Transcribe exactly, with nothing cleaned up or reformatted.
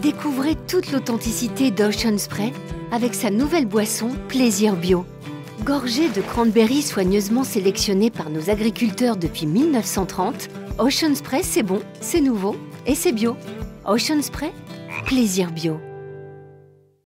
Découvrez toute l'authenticité d'Ocean Spray avec sa nouvelle boisson Plaisir Bio. Gorgée de cranberries soigneusement sélectionnées par nos agriculteurs depuis mille neuf cent trente, Ocean Spray c'est bon, c'est nouveau et c'est bio. Ocean Spray, Plaisir Bio.